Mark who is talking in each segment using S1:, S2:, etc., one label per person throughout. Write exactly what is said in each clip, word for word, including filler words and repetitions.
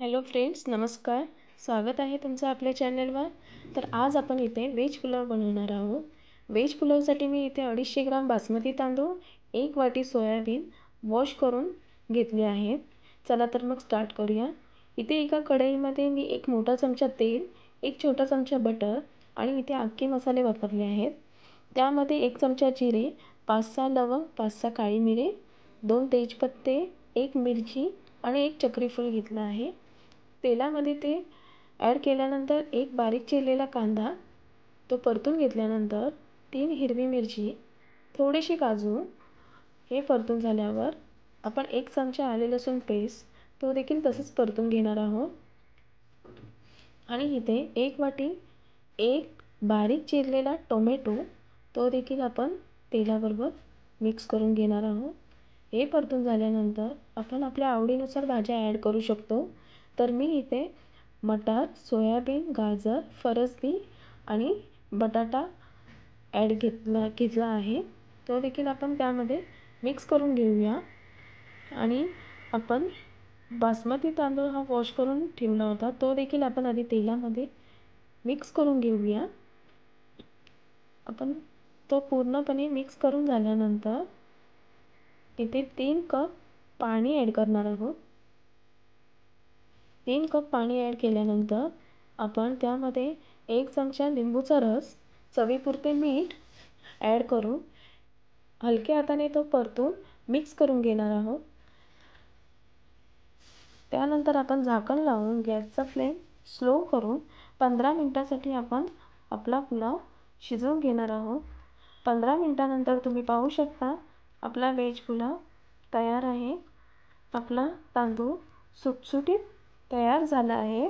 S1: Hello friends, नमस्कार. स्वागत आहे तुमचं आपल्या चॅनलवर. तर आज आपण इथे व्हेज पुलाव बनवणार आहोत. व्हेज पुलावसाठी मी इथे अडीचशे ग्राम बासमती तांदूळ, एक वाटी सोयाबीन वॉश करून घेतले आहेत. चला तर मग स्टार्ट करूया. इथे एका कढईमध्ये मी एक मोठा चमचा तेल, एक छोटा चमचा बटर आणि इथे अख्खे मसाले वापरले आहेत. त्यामध्ये एक चमचा जिरे, पाच सहा लवंग, पाच सहा काळी मिरे, दोन तेजपत्ते, एक मिरची आणि एक चक्रीफूल घेतलं आहे. तेलामध्ये ते ॲड केल्यानंतर एक बारीक चिरलेला कांदा तो परतून घेतल्यानंतर तीन हिरवी मिरची, थोडेसे काजू हे परतून झाल्यावर आपण एक चमचा आले लसूण पेस्ट तो देखील तसंच परतून घेणार आहोत. आणि इथे एक वाटी एक बारीक चिरलेला टोमॅटो तो देखील आपण तेलाबरोबर मिक्स करून घेणार आहोत. हे परतून झाल्यानंतर आपण आपल्या आवडीनुसार भाज्या ॲड करू शकतो. तर मी इथे मटार, सोयाबीन, गाजर, फरसबी आणि बटाटा ॲड घेतला घेतला आहे. तो देखील आपण त्यामध्ये मिक्स करून घेऊया. आणि आपण बासमती तांदूळ हा वॉश करून ठेवला होता तो देखील आपण आधी तेलामध्ये मिक्स करून घेऊया. आपण तो पूर्णपणे मिक्स करून झाल्यानंतर इथे तीन कप पाणी ॲड करणार आहोत. तीन कप पाणी ॲड केल्यानंतर आपण त्यामध्ये एक चमचा लिंबूचा रस, चवीपुरते मीठ ॲड करून हलक्या हाताने तो परतून मिक्स करून घेणार आहोत. त्यानंतर आपण झाकण लावून गॅसचा फ्लेम स्लो करून पंधरा मिनिटांसाठी आपण आपला पुलाव शिजवून घेणार आहोत. पंधरा मिनिटानंतर तुम्ही पाहू शकता आपला व्हेज पुलाव तयार आहे. आपला तांदूळ सुटसुटीत तयार झाला आहे.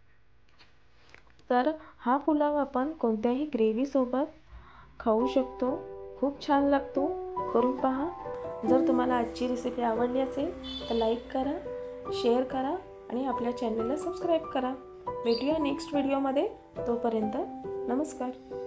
S1: तर हा पुलाव आपण कोणत्याही ग्रेव्हीसोबत खाऊ शकतो. खूप छान लागतो. करून पहा. जर तुम्हाला आजची रेसिपी आवडली असेल तर लाईक करा, शेअर करा आणि आपल्या चॅनलला सबस्क्राईब करा. भेटूया नेक्स्ट व्हिडिओमध्ये. तोपर्यंत नमस्कार.